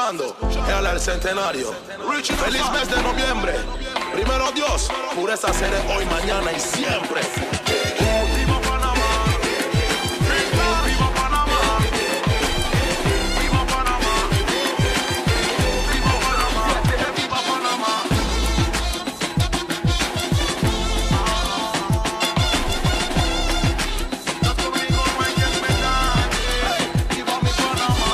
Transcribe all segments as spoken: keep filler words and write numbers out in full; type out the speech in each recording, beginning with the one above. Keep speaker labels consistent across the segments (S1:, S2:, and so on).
S1: escuchando el, el centenario. Feliz mes de noviembre. Primero Dios, pureza seré hoy, mañana y siempre. Viva Panamá. Viva Panamá. Viva Panamá. Viva Panamá. Viva Panamá. Estás conmigo, no hay quien me gane. Viva mi Panamá.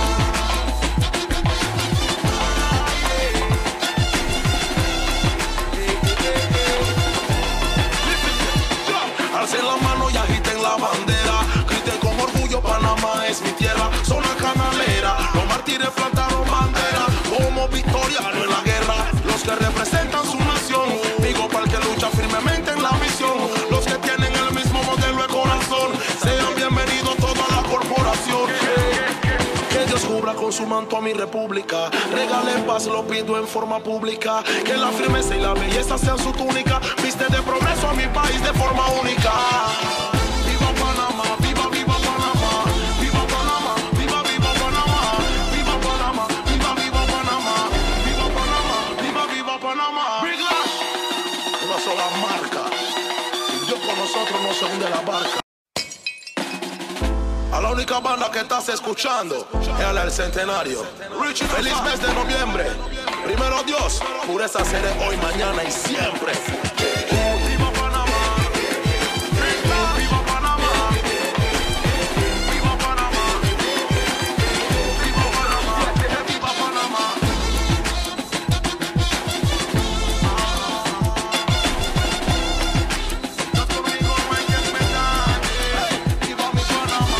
S1: Alcen la mano y agiten la bandera. Griten con orgullo, Panamá es mi tierra. Zona canalera, los mártires plantaron bandera. Como victoriano en la guerra, los que representan su nación. Digo para el que lucha firmemente en la misión. Los que tienen el mismo modelo de corazón. Sean bienvenidos toda la corporación. Que Dios cubra con su manto a mi república. Regale paz, lo pido en forma pública. Que la firmeza y la belleza sean su túnica. Viste de progreso a mi país de forma única. Viva Panamá, viva, viva Panamá. Viva Panamá, viva, viva Panamá. Viva Panamá, viva, viva Panamá. Viva Panamá, viva, viva Panamá. Una sola marca. Dios con nosotros no se hunde la barca. A la única banda que estás escuchando es el centenario. Feliz mes de noviembre. Primero Dios, pureza seré hoy, mañana y siempre. Viva Panamá. Viva Panamá. Viva Panamá. Viva Panamá. Viva Panamá. Estás conmigo, no hay quien me gane. Viva mi Panamá.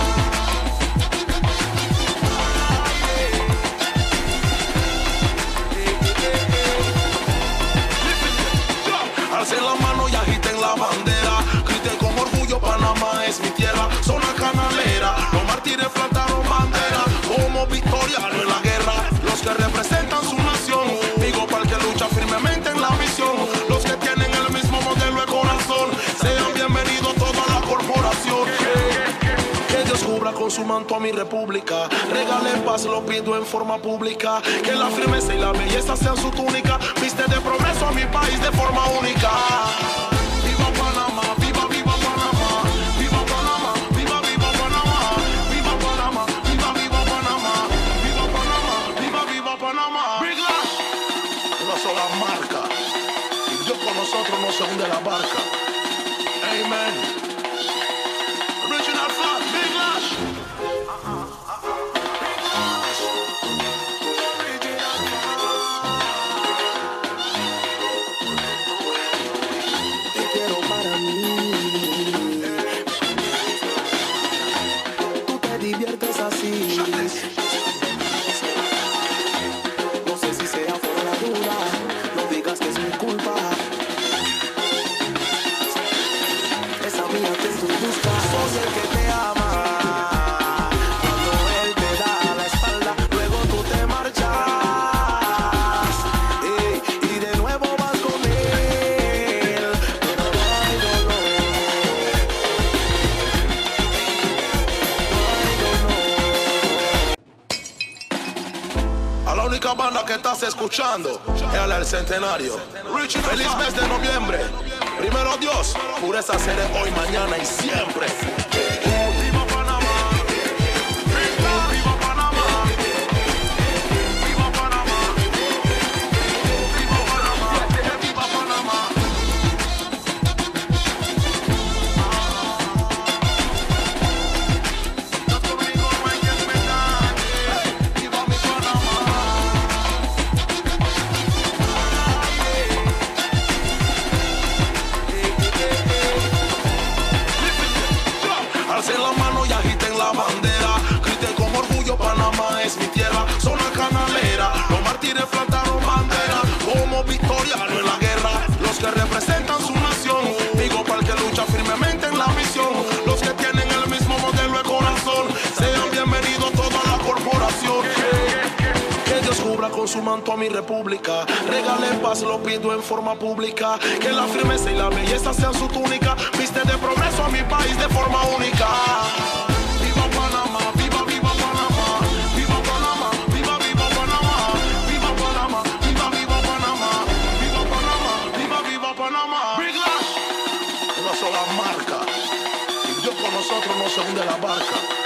S1: Alcen la mano y agiten la bandera. Griten con orgullo, Panamá es mi tierra. Zona canalera, los mártires plantaron bandera. Como victoriano en la guerra, los que representan su nación. Digo para el que lucha firmemente en la misión. Los que tienen el mismo modelo de corazón. Sean bienvenidos toda la corporación. Que Dios cubra con su manto a mi república. Regale paz, lo pido en forma pública. Que la firmeza y la belleza sean su túnica. Viste de progreso a mi país de forma única. Viva Panamá, viva, viva Panamá. Viva Panamá, viva, viva Panamá. Viva Panamá, viva, viva Panamá. Viva Panamá, viva, viva Panamá. Una sola marca. Y Dios con nosotros no se hunde la barca. Amen. Original flag, Big Lash.
S2: Te quiero para mí. Tú te diviertes así. No sé si sea por la duda. No digas que es mi culpa. Esa mía que tú buscas. Soy el que te ama. Cuando él te da la espalda, luego tú te marchas. Ey, y de nuevo vas con él. Pero no hay dolor. No hay dolor.
S1: A la única banda que estás escuchando es el centenario. Feliz mes de noviembre. Primero Dios, pureza seré hoy, mañana y siempre. Viva Panamá. Viva Panamá. Viva Panamá. Viva Panamá. Viva Panamá. Estás conmigo, no hay quien me gane. Viva mi Panamá. Alcen la mano y agiten la bandera. Griten con orgullo, Panamá es mi tierra. Zona canalera, los mártires plantaron bandera. Como victoriano en la guerra, los que representan su nación. Digo para el que lucha firmemente en la misión. Los que tienen el mismo modelo de corazón. Sean bienvenidos toda la corporación. Que Dios cubra con su manto a mi república. Regale paz, lo pido en forma pública. Que la firmeza y la belleza sean su túnica. Viste de progreso a mi país de forma única. Viva Panamá, viva, viva Panamá. Viva Panamá, viva, viva nosotros no se hunde la barca.